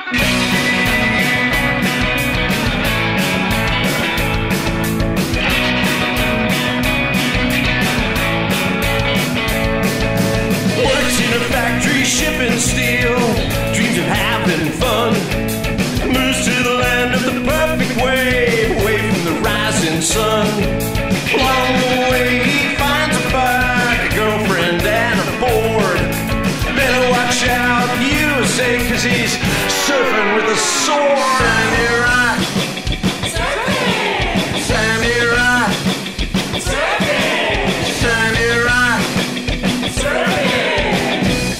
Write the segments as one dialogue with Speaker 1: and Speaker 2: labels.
Speaker 1: Works in a factory shipping steel, dreams of having fun. Moves to the land of the perfect wave, away from the rising sun. Along the way he finds a bike, a girlfriend and a board. Better watch out, USA, 'cause he's surfing with a sword. Samurai, surfing. Samurai, surfing. Samurai, surfing.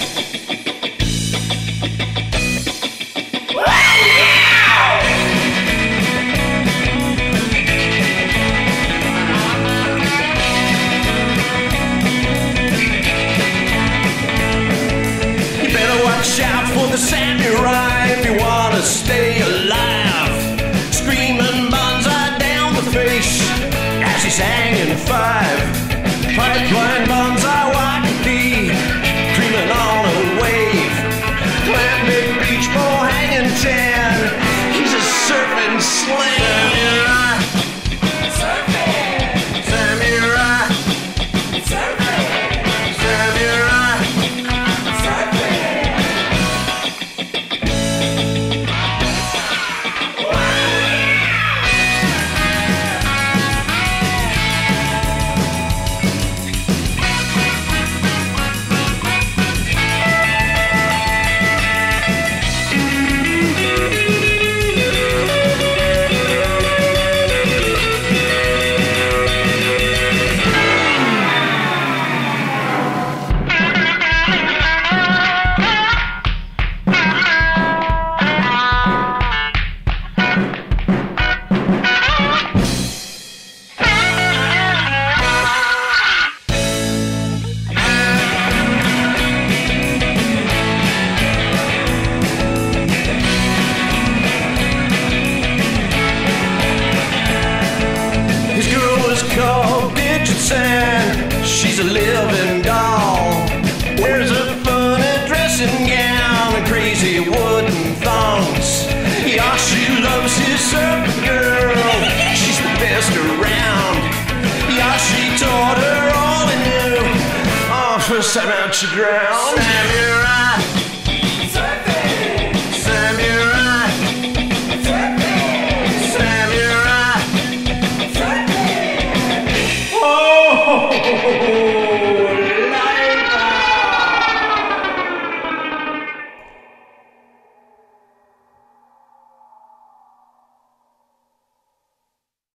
Speaker 1: You better watch out for the samurai if you wanna stay alive. Screaming banzai down the face as he's hanging five. Pipeline banzai Waikiki, creaming on a wave. Clam big beach ball hanging tan, he's a surfing slave. Samurai, surfing. Samurai, surfing. Samurai, surfing. His girl is called Digitsan, she's a living doll. Wears a funny dressing gown and crazy wooden thongs. Yeah, she loves his surfing girl, she's the best around. Yeah, she taught her all he knew. Oh, first time out she drowned. Samurai,